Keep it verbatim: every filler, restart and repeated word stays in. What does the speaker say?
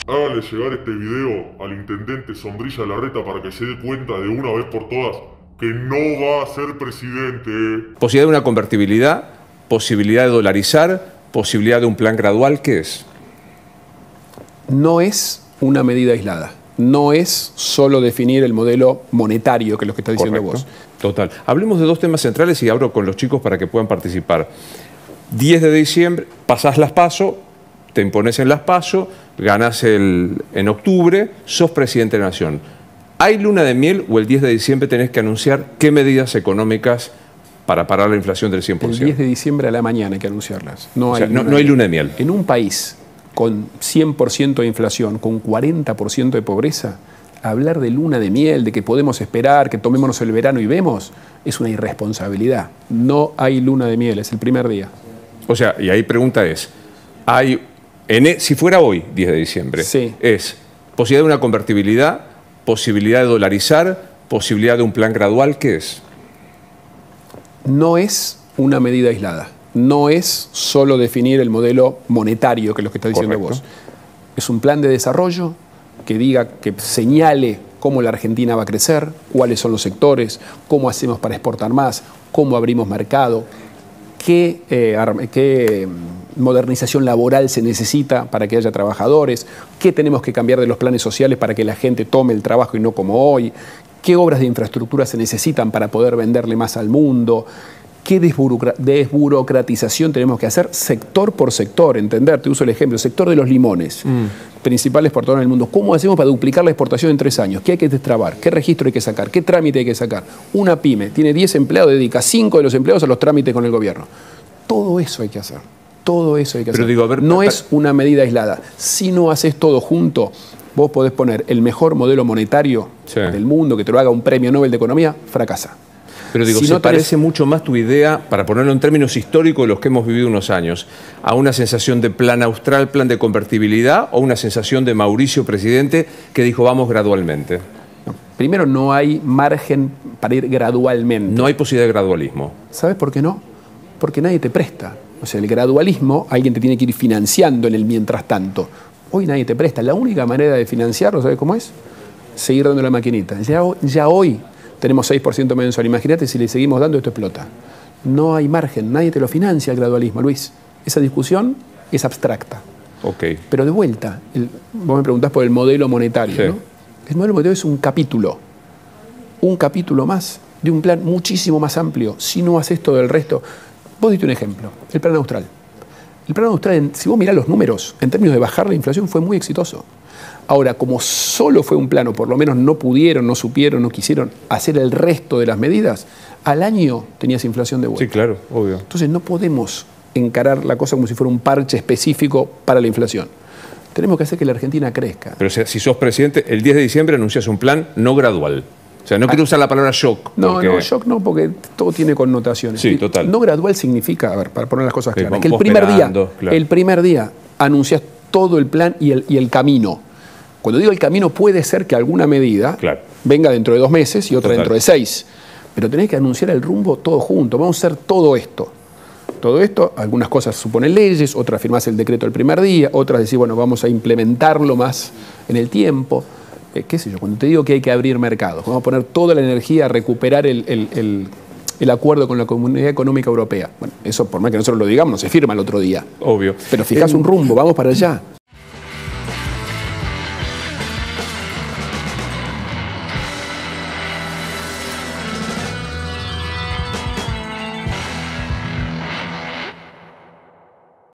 Hágale llegar este video al intendente Sombrilla Larreta para que se dé cuenta de una vez por todas que no va a ser presidente. Posibilidad de una convertibilidad, posibilidad de dolarizar, posibilidad de un plan gradual, ¿qué es? No es una medida aislada. No es solo definir el modelo monetario, que es lo que está diciendo Correcto. vos. Total. Hablemos de dos temas centrales y abro con los chicos para que puedan participar. diez de diciembre, pasás las PASO, te impones en las PASO, ganás el, en octubre, sos presidente de la Nación. ¿Hay luna de miel o el diez de diciembre tenés que anunciar qué medidas económicas para parar la inflación del cien por ciento? El diez de diciembre a la mañana hay que anunciarlas. No, o sea, hay, no, luna no hay luna de miel. En un país con cien por ciento de inflación, con cuarenta por ciento de pobreza, hablar de luna de miel, de que podemos esperar, que tomémonos el verano y vemos, es una irresponsabilidad. No hay luna de miel, es el primer día. O sea, y ahí pregunta es, hay, en, si fuera hoy, diez de diciembre, sí. es posibilidad de una convertibilidad, posibilidad de dolarizar, posibilidad de un plan gradual, ¿qué es? No es una medida aislada. No es solo definir el modelo monetario, que es lo que está diciendo Correcto. vos. Es un plan de desarrollo que diga, que señale cómo la Argentina va a crecer, cuáles son los sectores, cómo hacemos para exportar más, cómo abrimos mercado, qué, eh, qué modernización laboral se necesita para que haya trabajadores, qué tenemos que cambiar de los planes sociales para que la gente tome el trabajo y no como hoy, qué obras de infraestructura se necesitan para poder venderle más al mundo, qué desburocratización tenemos que hacer sector por sector, entender, te uso el ejemplo, sector de los limones, mm. principal exportador en el mundo. ¿Cómo hacemos para duplicar la exportación en tres años? ¿Qué hay que destrabar? ¿Qué registro hay que sacar? ¿Qué trámite hay que sacar? Una pyme tiene diez empleados, dedica cinco de los empleados a los trámites con el gobierno. Todo eso hay que hacer. Todo eso hay que Pero hacer. digo, a ver, no para... es una medida aislada. Si no haces todo junto, vos podés poner el mejor modelo monetario sí. del mundo, que te lo haga un premio Nobel de Economía, fracasa. Pero digo, si se no tenés... parece mucho más tu idea, para ponerlo en términos históricos de los que hemos vivido unos años, a una sensación de plan austral, plan de convertibilidad, o una sensación de Mauricio presidente que dijo vamos gradualmente. No, primero, no hay margen para ir gradualmente. No hay posibilidad de gradualismo. ¿Sabes por qué no? Porque nadie te presta. O sea, el gradualismo, alguien te tiene que ir financiando en el mientras tanto. Hoy nadie te presta. La única manera de financiarlo, ¿sabes cómo es? Seguir dando la maquinita. Ya, ya hoy tenemos seis por ciento mensual. Imagínate si le seguimos dando, esto explota. No hay margen, nadie te lo financia el gradualismo, Luis. Esa discusión es abstracta. Okay. Pero de vuelta, el, vos me preguntás por el modelo monetario, sí. ¿no? El modelo monetario es un capítulo. Un capítulo más de un plan muchísimo más amplio. Si no haces todo el resto... Vos diste un ejemplo, el plan austral. El plan austral, si vos mirás los números, en términos de bajar la inflación, fue muy exitoso. Ahora, como solo fue un plan, o por lo menos no pudieron, no supieron, no quisieron hacer el resto de las medidas, al año tenías inflación de vuelta. Sí, claro, obvio. Entonces no podemos encarar la cosa como si fuera un parche específico para la inflación. Tenemos que hacer que la Argentina crezca. Pero si sos presidente, el diez de diciembre anuncias un plan no gradual. O sea, no quiero usar la palabra shock. No, porque... no, shock no, porque todo tiene connotaciones. Sí, total. No gradual significa, a ver, para poner las cosas sí, claras, que el primer pegando, día, claro. el primer día anuncias todo el plan y el, y el camino. Cuando digo el camino, puede ser que alguna medida claro. venga dentro de dos meses y otra total. dentro de seis. Pero tenés que anunciar el rumbo todo junto. Vamos a hacer todo esto. Todo esto, algunas cosas suponen leyes, otras firmás el decreto el primer día, otras decís, bueno, vamos a implementarlo más en el tiempo. Eh, qué sé yo, cuando te digo que hay que abrir mercados, vamos a poner toda la energía a recuperar el, el, el, el acuerdo con la Comunidad Económica Europea. Bueno, eso por más que nosotros lo digamos, no se firma el otro día. Obvio. Pero fijás eh, un rumbo, vamos para allá.